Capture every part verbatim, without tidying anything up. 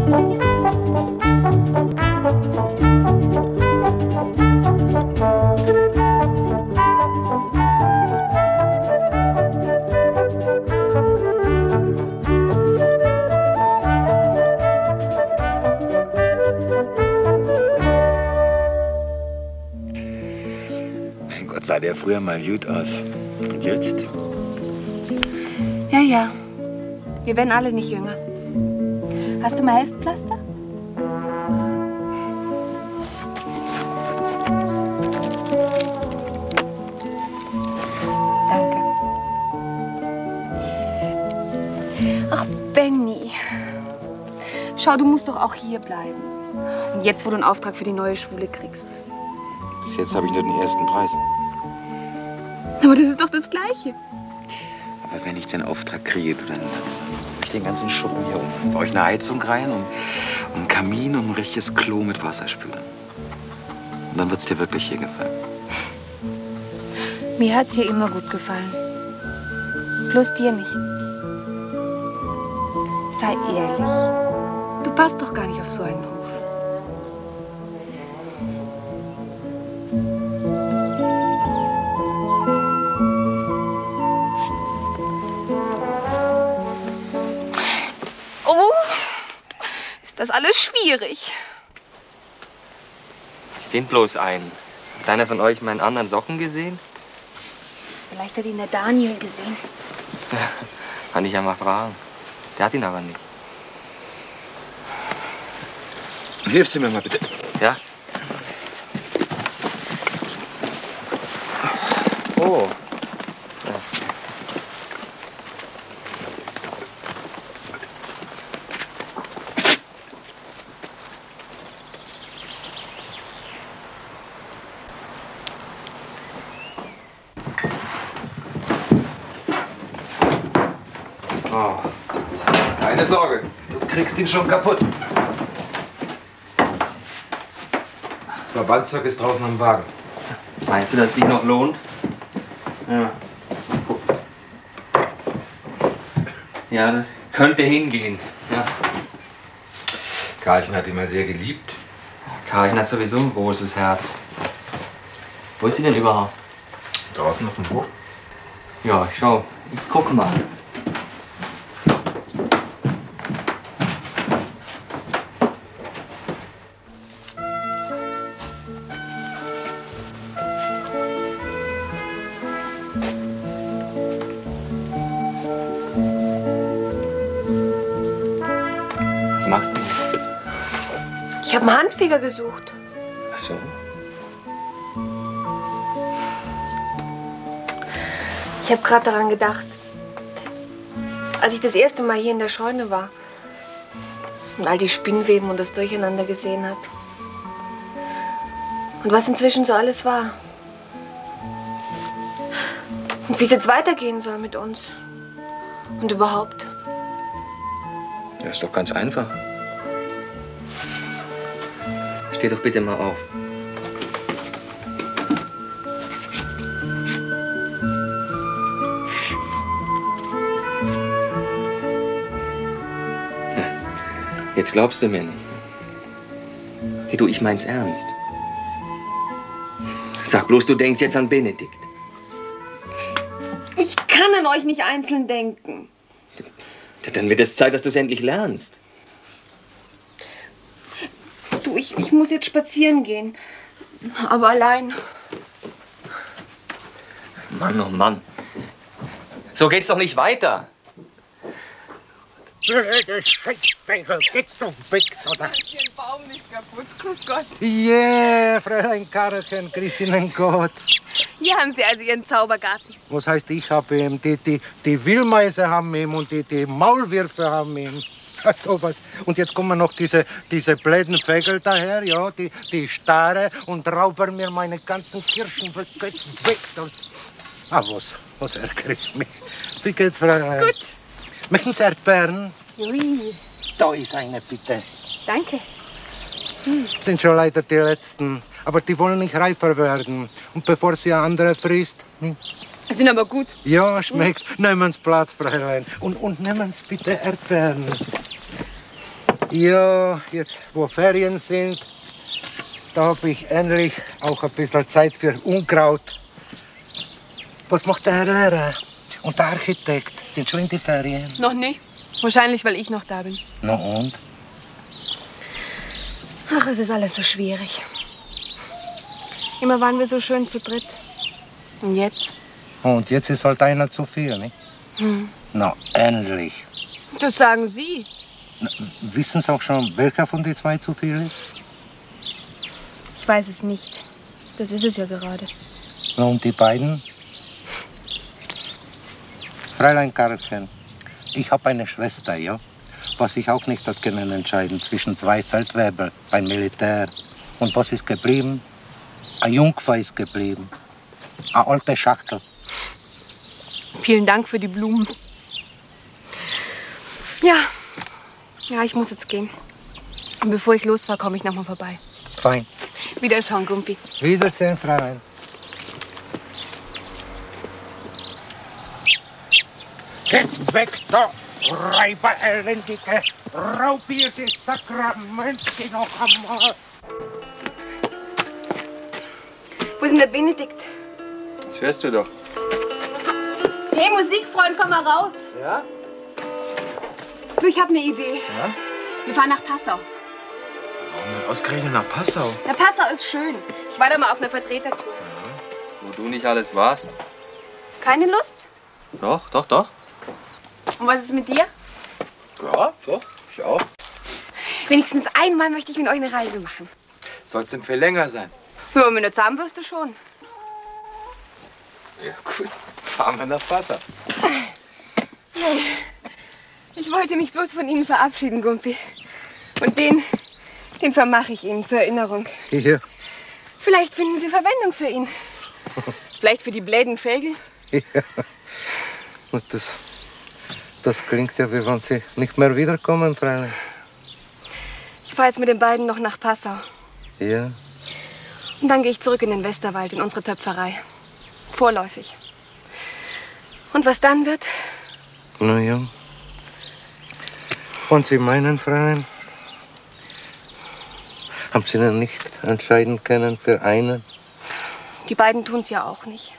Sah der früher mal gut aus. Und jetzt? Ja, ja. Wir werden alle nicht jünger. Hast du mal Heftpflaster? Danke. Ach, Benny. Schau, du musst doch auch hier bleiben. Und jetzt, wo du einen Auftrag für die neue Schule kriegst. Bis jetzt habe ich nur den ersten Preis. Aber das ist doch das Gleiche. Aber wenn ich den Auftrag kriege, du, dann mache ich den ganzen Schuppen hier um. Baue ich eine Heizung rein und, und einen Kamin und ein richtiges Klo mit Wasserspülern. Und dann wird es dir wirklich hier gefallen. Mir hat's hier immer gut gefallen. Bloß dir nicht. Sei ehrlich. Du passt doch gar nicht auf so einen Hof. Das ist alles schwierig. Ich find bloß einen. Hat einer von euch meinen anderen Socken gesehen? Vielleicht hat ihn der Daniel gesehen. Ja, kann ich ja mal fragen. Der hat ihn aber nicht. Hilfst du mir mal bitte? Ja. Oh. Oh. Keine Sorge, du kriegst ihn schon kaputt. Verbandszeug ist draußen am Wagen. Meinst du, dass es sich noch lohnt? Ja. Ja, das könnte hingehen. Ja. Karlchen hat ihn mal sehr geliebt. Karlchen hat sowieso ein großes Herz. Wo ist sie denn überhaupt? Draußen auf dem Hof. Ja, ich schau. Ich guck mal. Was machst du? Ich habe einen Handfeger gesucht. Ach so. Ich habe gerade daran gedacht, als ich das erste Mal hier in der Scheune war und all die Spinnweben und das Durcheinander gesehen habe. Und was inzwischen so alles war. Und wie es jetzt weitergehen soll mit uns. Und überhaupt. Das ist doch ganz einfach. Steh doch bitte mal auf. Ja, jetzt glaubst du mir nicht. Hey, du, ich mein's ernst. Sag bloß, du denkst jetzt an Benedikt. Ich kann an euch nicht einzeln denken. Dann wird es Zeit, dass du es endlich lernst. Du, ich, ich muss jetzt spazieren gehen. Aber allein. Mann, oh Mann. So geht's doch nicht weiter. Blödes Scheißvögel, geht's doch weg, oder? Ist den Baum nicht kaputt, grüß Gott. Yeah, Fräulein Karlchen, grüß Ihnen Gott. Hier haben Sie also Ihren Zaubergarten. Was heißt, ich habe ihn? Die, die, die Wildmäuse haben ihn und die, die Maulwürfe haben ihn. So was. Und jetzt kommen noch diese, diese blöden Vögel daher, ja, die, die starren und rauben mir meine ganzen Kirschen. Was geht's weg? Ah, was? Was ärgert mich? Wie geht's, Fräulein? Gut. Möchten Sie Erdbeeren? Ui. Da ist eine, bitte. Danke. Sind schon leider die letzten. Aber die wollen nicht reifer werden. Und bevor sie andere frisst. Hm? Sind aber gut. Ja, schmeckt's. Nehmen Sie Platz, Fräulein. Und, und nehmen Sie bitte Erdbeeren. Ja, jetzt wo Ferien sind, da habe ich endlich auch ein bisschen Zeit für Unkraut. Was macht der Herr Lehrer und der Architekt? Sind schon in die Ferien? Noch nicht. Wahrscheinlich, weil ich noch da bin. Na und? Ach, es ist alles so schwierig. Immer waren wir so schön zu dritt. Und jetzt? Und jetzt ist halt einer zu viel, nicht? Hm. Na, endlich. Das sagen Sie. Na, wissen Sie auch schon, welcher von den zwei zu viel ist? Ich weiß es nicht. Das ist es ja gerade. Na, und die beiden? Fräulein Karlchen, ich habe eine Schwester, ja? Was ich auch nicht hat können entscheiden zwischen zwei Feldwebel beim Militär. Und was ist geblieben? Ein Jungfer ist geblieben. Eine alte Schachtel. Vielen Dank für die Blumen. Ja. Ja, ich muss jetzt gehen. Und bevor ich losfahre, komme ich noch mal vorbei. Fein. Wiederschauen, Gumpi. Wiedersehen, Fräulein. Jetzt weg da, Räuber elendige, Raubier des Sakraments noch einmal. Wo ist denn der Benedikt? Das hörst du doch. Hey, Musikfreund, komm mal raus. Ja? Du, ich habe eine Idee. Ja? Wir fahren nach Passau. Warum denn ausgerechnet nach Passau? Ja, Passau ist schön. Ich war da mal auf einer Vertretertour. Wo du nicht alles warst. Keine Lust? Doch, doch, doch. Und was ist mit dir? Ja, doch, ich auch. Wenigstens einmal möchte ich mit euch eine Reise machen. Soll's denn viel länger sein? Ja, mit der Zahnbürste schon. Ja, gut. Fahren wir nach Passau. Ich wollte mich bloß von Ihnen verabschieden, Gumpi. Und den, den vermache ich Ihnen zur Erinnerung. Hier. Vielleicht finden Sie Verwendung für ihn. Vielleicht für die bläden Vögel. Ja. Und das, das klingt ja, wie wenn Sie nicht mehr wiederkommen, Fräulein. Ich fahre jetzt mit den beiden noch nach Passau. Ja. Und dann gehe ich zurück in den Westerwald, in unsere Töpferei. Vorläufig. Und was dann wird? Na ja. Und Sie meinen, Fräulein, haben Sie denn nicht entscheiden können für einen? Die beiden tun's ja auch nicht.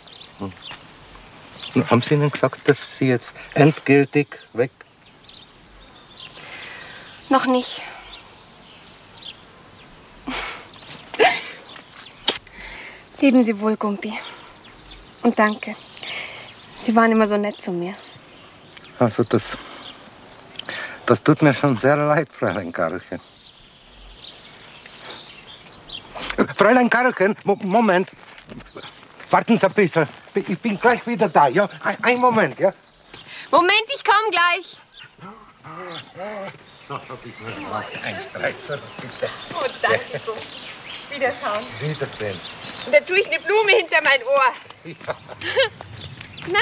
Und haben Sie Ihnen gesagt, dass Sie jetzt endgültig weg? Noch nicht. Leben Sie wohl, Gumpi. Und danke. Sie waren immer so nett zu mir. Also das, das tut mir schon sehr leid, Fräulein Karlchen. Fräulein Karlchen, Mo Moment. Warten Sie ein bisschen. Ich bin gleich wieder da, ja? Ein, ein Moment, ja? Moment, ich komme gleich. So, hab ich mir gemacht. Ein Streichser, bitte. Oh, danke, Gumpi. Wiederschauen. Wiedersehen. Und da tue ich eine Blume hinter mein Ohr. Ja. Na?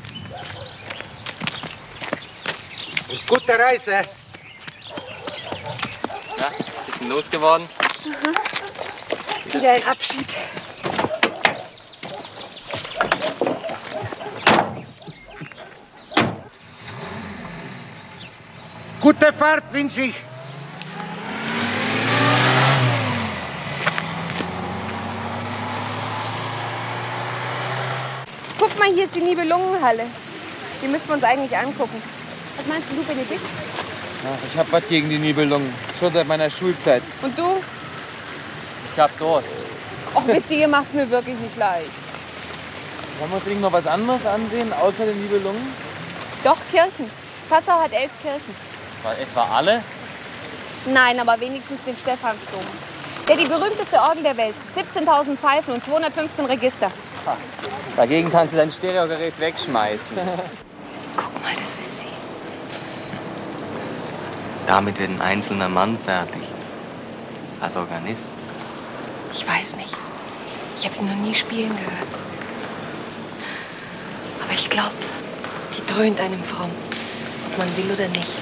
Gute Reise. Ja, bisschen losgeworden. Wieder ein Abschied. Gute Fahrt wünsche ich. Guck mal, hier ist die Nibelungenhalle. Die müssen wir uns eigentlich angucken. Was meinst du, Benedikt? Ach, ich hab was gegen die Nibelungen. Schon seit meiner Schulzeit. Und du? Ich hab Durst. Och, wisst ihr, ihr macht's mir wirklich nicht leicht. Wollen wir uns irgend noch was anderes ansehen, außer den Nibelungen? Doch, Kirchen. Passau hat elf Kirchen. War etwa alle? Nein, aber wenigstens den Stephansdom. Der die berühmteste Orgel der Welt. siebzehntausend Pfeifen und zweihundertfünfzehn Register. Dagegen kannst du dein Stereogerät wegschmeißen. Guck mal, das ist sie. Damit wird ein einzelner Mann fertig. Als Organist. Ich weiß nicht. Ich habe sie noch nie spielen gehört. Aber ich glaube, die dröhnt einem fromm. Ob man will oder nicht.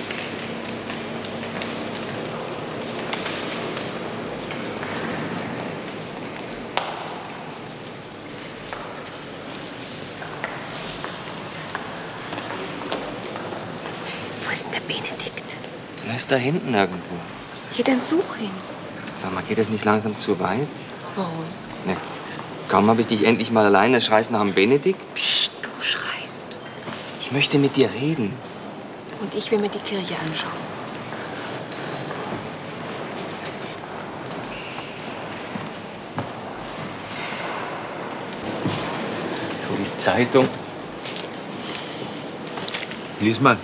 Wo ist denn der Benedikt? Er ist da hinten irgendwo. Ja, dann such ihn. Sag mal, geht es nicht langsam zu weit? Warum? Ne. Kaum habe ich dich endlich mal alleine, schreist nach dem Benedikt. Psst, du schreist. Ich möchte mit dir reden. Und ich will mir die Kirche anschauen. Du liest Zeitung. Lies mal.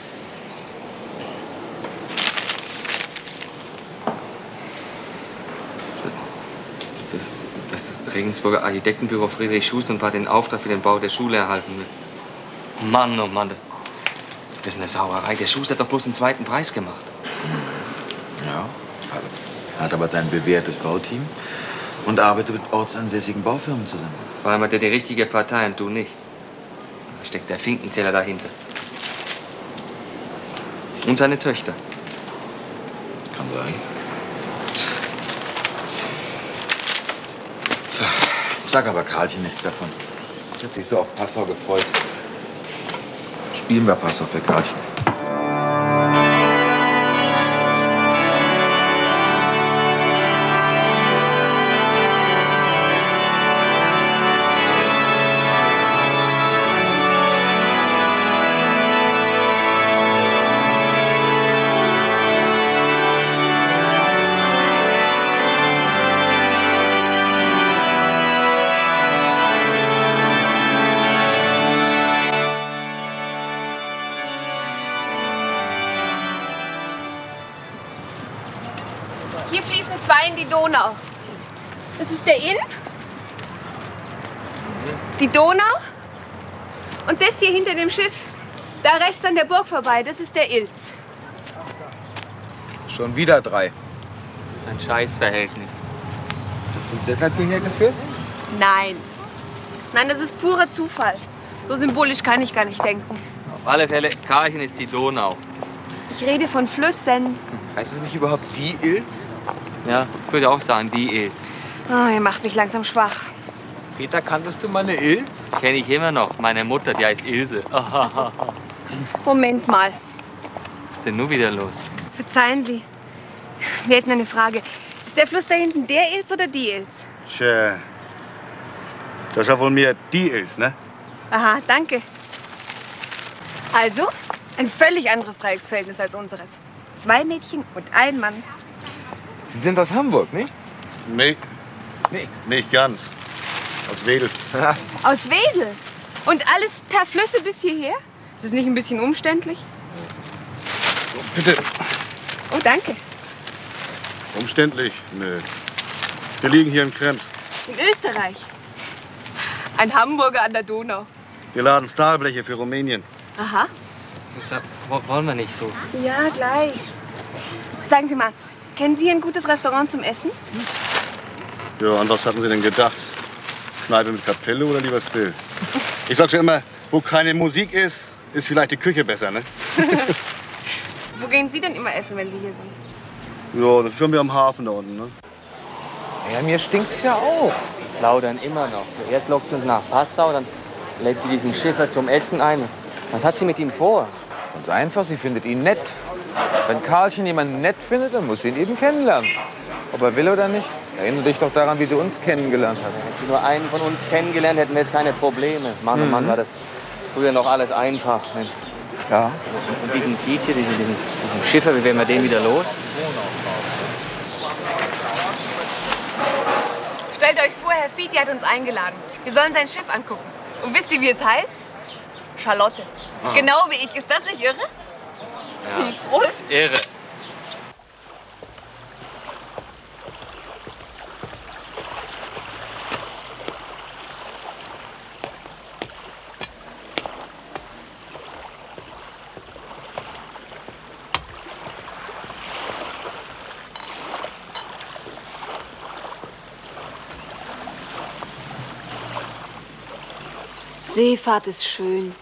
Das Regensburger Architektenbüro Friedrich Schusenbach den Auftrag für den Bau der Schule erhalten will. Mann, oh Mann, das, das ist eine Sauerei. Der Schuster hat doch bloß den zweiten Preis gemacht. Ja, er hat aber sein bewährtes Bauteam und arbeitet mit ortsansässigen Baufirmen zusammen. Vor allem hat er die richtige Partei und du nicht. Da steckt der Finkenzähler dahinter. Und seine Töchter. Kann sein. Sag aber Karlchen nichts davon. Ich hab sich so auf Passau gefreut. Spielen wir Passau für Karlchen. Hier fließen zwei in die Donau. Das ist der Inn, die Donau und das hier hinter dem Schiff, da rechts an der Burg vorbei, das ist der Ilz. Schon wieder drei. Das ist ein Scheißverhältnis. Hast du uns deshalb hierher geführt? Nein. Nein, das ist purer Zufall. So symbolisch kann ich gar nicht denken. Auf alle Fälle, Karlchen ist die Donau. Ich rede von Flüssen. Heißt es nicht überhaupt die Ilz? Ja, ich würde auch sagen, die Ilz. Oh, ihr macht mich langsam schwach. Peter, kanntest du meine Ilz? Kenne ich immer noch. Meine Mutter, die heißt Ilse. Moment mal. Was ist denn nun wieder los? Verzeihen Sie. Wir hätten eine Frage. Ist der Fluss da hinten der Ilz oder die Ilz? Tja, das war wohl mir die Ilz, ne? Aha, danke. Also, ein völlig anderes Dreiecksverhältnis als unseres. Zwei Mädchen und ein Mann. Sie sind aus Hamburg, nicht? Nee. Nee. Nicht ganz. Aus Wedel. Aus Wedel? Und alles per Flüsse bis hierher? Ist es nicht ein bisschen umständlich? Bitte. Oh, danke. Umständlich? Nö. Wir liegen hier in Krems. In Österreich. Ein Hamburger an der Donau. Wir laden Stahlbleche für Rumänien. Aha. Susa, wollen wir nicht so? Ja, gleich. Sagen Sie mal, kennen Sie hier ein gutes Restaurant zum Essen? Ja, an was hatten Sie denn gedacht? Kneipe mit Kapelle oder lieber still? Ich sag schon immer, wo keine Musik ist, ist vielleicht die Küche besser, ne? Wo gehen Sie denn immer essen, wenn Sie hier sind? Ja, das ist schon wie am Hafen da unten, ne? Ja, mir stinkt's ja auch. Die plaudern immer noch. Erst lockt sie uns nach Passau, dann lädt sie diesen Schiffer zum Essen ein. Was hat sie mit ihm vor? Ganz einfach, sie findet ihn nett. Wenn Karlchen jemanden nett findet, dann muss sie ihn eben kennenlernen. Ob er will oder nicht. Erinnere dich doch daran, wie sie uns kennengelernt hat. Hätte sie nur einen von uns kennengelernt, hätten wir jetzt keine Probleme. Mann, oh Mann, war das früher noch alles einfach. Mensch. Ja. Und diesen Fiet hier, diesen, diesen, diesen Schiffer, wie werden wir den wieder los? Stellt euch vor, Herr Fieti hat uns eingeladen. Wir sollen sein Schiff angucken. Und wisst ihr, wie es heißt? Charlotte. Ah. Genau wie ich. Ist das nicht irre? Ja, Prost. das ist irre. Seefahrt ist schön.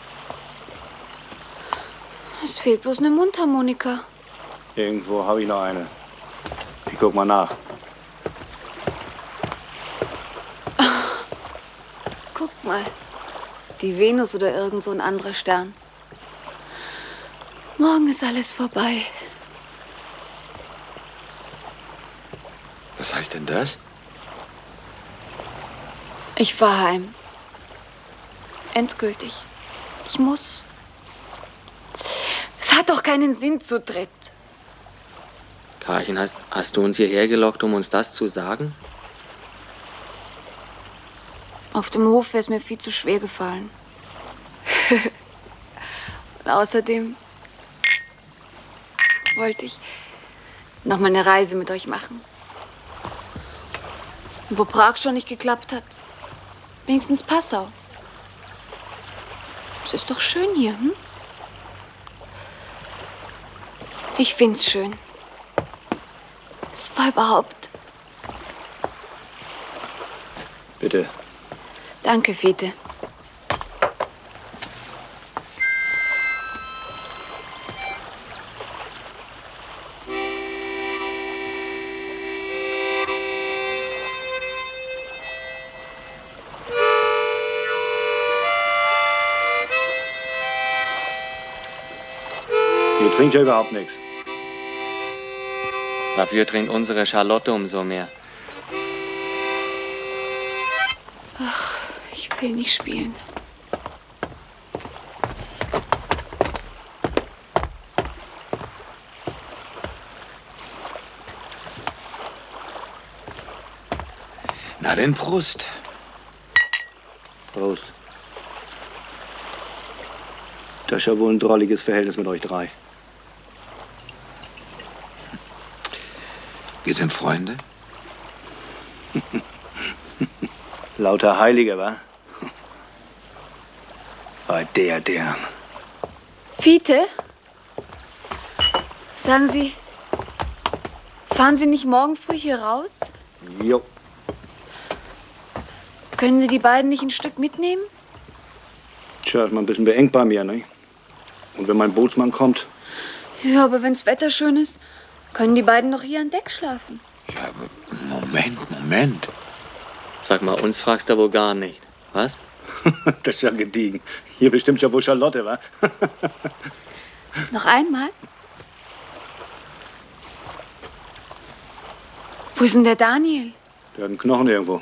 Es fehlt bloß eine Mundharmonika. Irgendwo habe ich noch eine. Ich guck mal nach. Guck mal. Die Venus oder irgend so ein anderer Stern. Morgen ist alles vorbei. Was heißt denn das? Ich fahr heim. Endgültig. Ich muss. Es hat doch keinen Sinn zu dritt. Karlchen, hast, hast du uns hierher gelockt, um uns das zu sagen? Auf dem Hof wäre es mir viel zu schwer gefallen. Und außerdem wollte ich noch mal eine Reise mit euch machen. Und wo Prag schon nicht geklappt hat, wenigstens Passau. Es ist doch schön hier, hm? Ich find's schön. Es war überhaupt. Bitte. Danke, Fiete. Ihr trinkt ja überhaupt nichts. Dafür trinkt unsere Charlotte umso mehr. Ach, ich will nicht spielen. Na denn, Prost. Prost. Das ist ja wohl ein drolliges Verhältnis mit euch drei. Wir sind Freunde. Lauter Heilige, wa? Bei der, deren. Fiete? Sagen Sie, fahren Sie nicht morgen früh hier raus? Jo. Können Sie die beiden nicht ein Stück mitnehmen? Tja, ist mal ein bisschen beengt bei mir, ne? Und wenn mein Bootsmann kommt? Ja, aber wenn's Wetter schön ist, können die beiden doch hier an Deck schlafen. Ja, aber Moment, Moment. Sag mal, uns fragst du wohl gar nicht. Was? Das ist ja gediegen. Hier bestimmt ja wohl Charlotte, wa? Noch einmal? Wo ist denn der Daniel? Der hat einen Knochen irgendwo.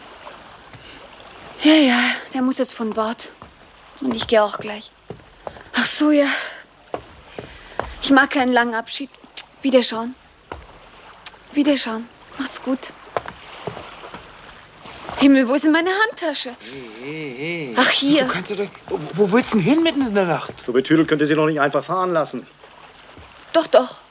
Ja, ja, der muss jetzt von Bord. Und ich gehe auch gleich. Ach so, ja. Ich mag keinen langen Abschied. Wiederschauen. Wiederschauen. Macht's gut. Himmel, wo ist denn meine Handtasche? Hey, hey. Ach, hier. Du kannst doch... Wo, wo willst du denn hin mitten in der Nacht? So betüdelt könnt ihr sie doch nicht einfach fahren lassen. Doch, doch.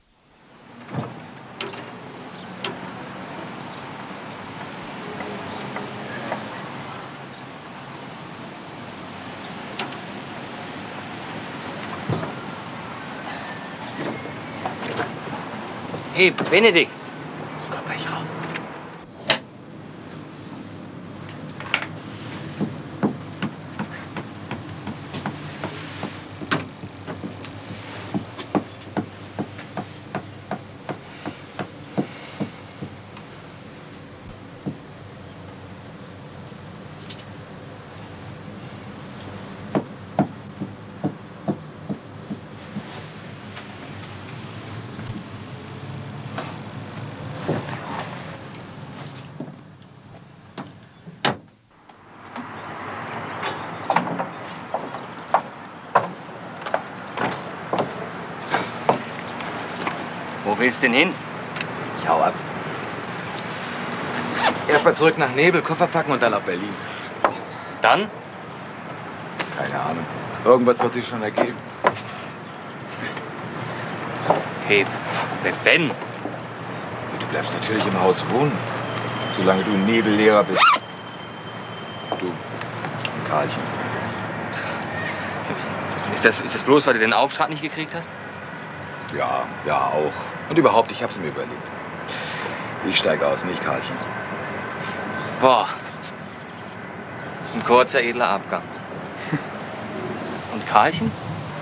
Hey, Benedikt. Ich komm gleich rauf. Wo willst du denn hin? Ich hau ab. Erstmal zurück nach Nebel, Koffer packen und dann nach Berlin. Dann? Keine Ahnung. Irgendwas wird sich schon ergeben. Hey, Ben. Du bleibst natürlich im Haus wohnen, solange du Nebellehrer bist. Du, Karlchen. Ist das, ist das bloß, weil du den Auftrag nicht gekriegt hast? Ja, ja, auch. Und überhaupt, ich hab's mir überlegt. Ich steige aus, nicht Karlchen. Boah. Das ist ein kurzer, edler Abgang. Und Karlchen?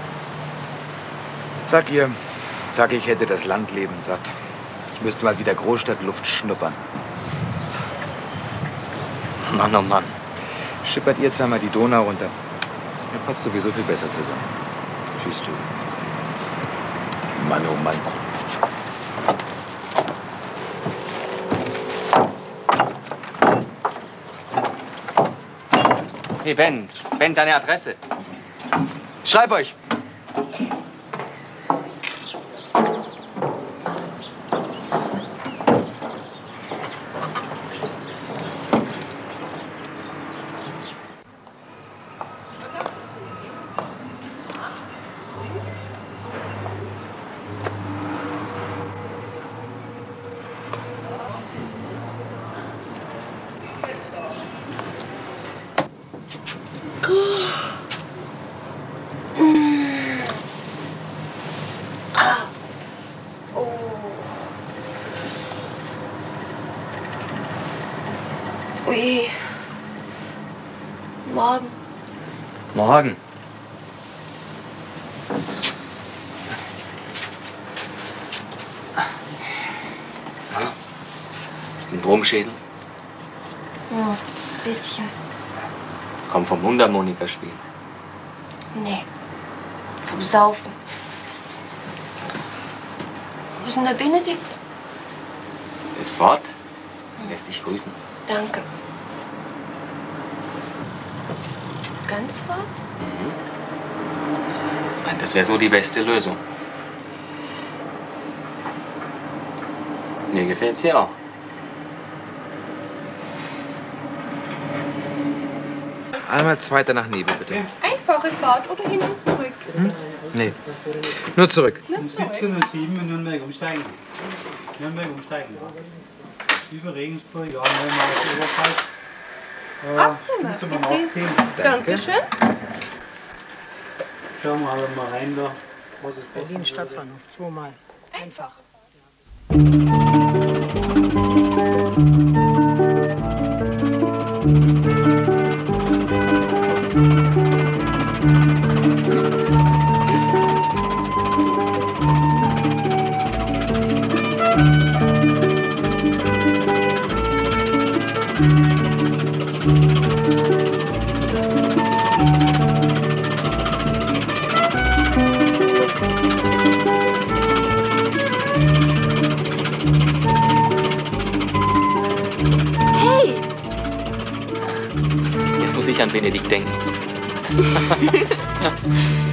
Sag ihr, sag ich hätte das Landleben satt. Ich müsste mal wieder Großstadtluft schnuppern. Mann, oh Mann. Schippert ihr zweimal die Donau runter. Dann passt sowieso viel besser zusammen. Siehst du. Mann, oh Mann. Hey, Ben. Ben, deine Adresse. Schreib euch. Ui. Morgen. Morgen. Ist ein Brummschädel? Hm, bisschen. Kommt vom Mundharmonikaspiel. Nee. Vom Saufen. Wo ist denn der Benedikt? Ist fort. Lässt dich grüßen. Danke. Ganz fort? Mhm. Das wäre so die beste Lösung. Mir gefällt's hier auch. Einmal zweiter nach Nebel, bitte. Einfache Fahrt oder hin und zurück? Hm? Nee. Nur zurück. Nur zurück. siebzehn Uhr sieben in Nürnberg umsteigen. Nürnberg umsteigen. Über Regensburg, ja, neunmal auf Oberpfalz. Äh, achtzehn müssen wir bitte. nachsehen. Dankeschön. Schauen wir alle mal rein da. Was ist Berlin Stadtbahnhof, zweimal. Einfach. Jetzt muss ich an Benedikt denken.